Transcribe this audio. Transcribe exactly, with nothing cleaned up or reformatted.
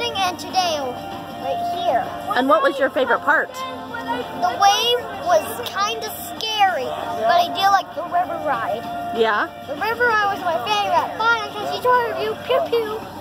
morning and today right here. And what was your favorite part? The wave was kind of scary, but I did like the river ride. Yeah? The river ride was my favorite. Bye, Cashey tour review. Pew pew.